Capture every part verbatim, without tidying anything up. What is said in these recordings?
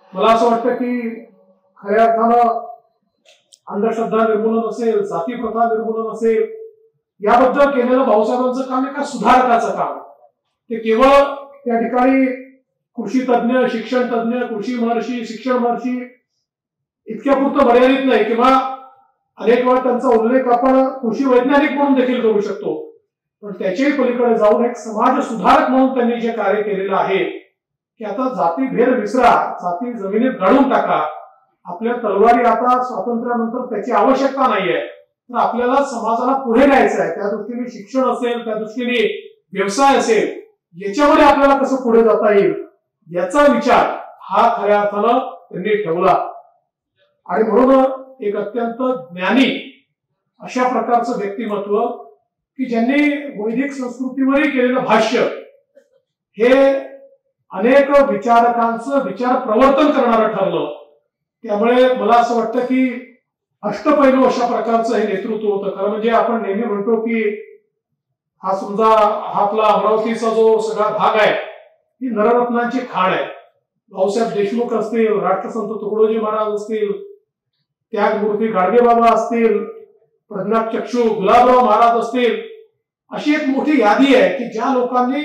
मला असं वाटतं की खऱ्या अर्थानं अंधश्रद्धा निर्मूलन असेल, जाती प्रथा निर्मूलन असेल, याबद्दल केलेलं भाऊसाहेबांचं काम एका सुधारकाचं काम. ते केवळ त्या ठिकाणी कृषी तज्ञ, शिक्षण तज्ञ, कृषी महर्षी, शिक्षण महर्षी इतक्यापुरतं मर्यादित नाही किंवा अनेक वेळा त्यांचा उल्लेख आपण कृषी वैज्ञानिक म्हणून देखील करू शकतो. पण त्याच्याही पलीकडे जाऊन एक समाज सुधारक म्हणून त्यांनी जे कार्य केलेलं आहे की आता जातीभेद विसरा, जाती जमिनीत गाडून टाका. आपल्या तलवारी आता स्वातंत्र्यानंतर त्याची आवश्यकता नाहीये, तर आपल्याला समाजाला पुढे न्यायचं आहे. त्या दृष्टीने शिक्षण असेल, त्या दृष्टीने व्यवसाय असेल, याच्यामध्ये आपल्याला कसं पुढे जाता येईल याचा विचार हा खऱ्या अर्थानं त्यांनी ठेवला. आणि म्हणून एक अत्यंत ज्ञानी अशा प्रकारचं व्यक्तिमत्व की ज्यांनी वैदिक संस्कृतीवरही केलेलं भाष्य हे अनेक विचारकांचं विचार प्रवर्तन करणारं ठरलं. त्यामुळे मला असं वाटतं की अष्टपैलू अशा प्रकारचं हे नेतृत्व होतं. खरं म्हणजे आपण नेहमी म्हणतो की हा समजा हा आपला अमरावतीचा जो सगळा भाग आहे ही नररत्नांची खाण आहे. भाऊसाहेब देशमुख असतील, राष्ट्रसंत तुकडोजी महाराज असतील, त्यागमूर्ती गाडगेबाबा असतील, प्रज्ञाचक्षू गुलाबराव महाराज असतील, अशी एक मोठी यादी आहे की ज्या लोकांनी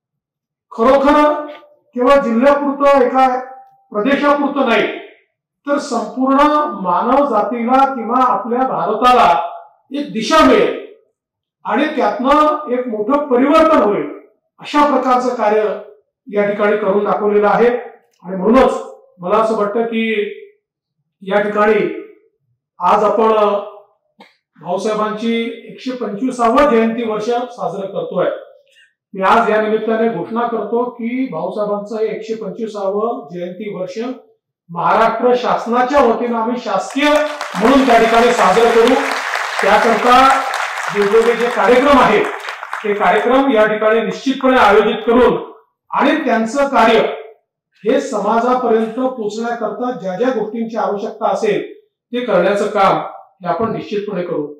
खरोखर केवळ जिल्ह्यापुरतं एका प्रदेशापुरतं नाही तर संपूर्ण मानव जातीला किंवा आपल्या भारताला एक दिशा मिळेल आणि त्यातनं एक मोठं परिवर्तन होईल अशा प्रकारचं कार्य या ठिकाणी करून दाखवलेलं आहे. आणि म्हणूनच मला असं वाटतं की या ठिकाणी आज आपण भाऊसाहेबांची एकशे पंचवीसावं जयंती वर्ष साजरं करतोय. मी आज या निमित्ताने घोषणा करतो की भाऊसाहेबांचं हे एकशे पंचवीसावं जयंती वर्ष महाराष्ट्र शासनाच्या वतीनं आम्ही शासकीय म्हणून त्या ठिकाणी साजरं करू. त्याकरता वेगवेगळे जे कार्यक्रम आहेत ते कार्यक्रम या ठिकाणी निश्चितपणे आयोजित करून आणि त्यांचं कार्य हे समाजापर्यंत पोहोचण्याकरता ज्या ज्या गोष्टींची आवश्यकता असेल ते करण्याचं काम हे आपण निश्चितपणे करू.